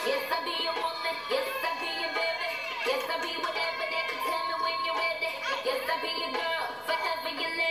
Yes, I be your woman. Yes, I be your baby. Yes, I be whatever that you tell me when you're ready. Yes, I be your girl, forever your lady.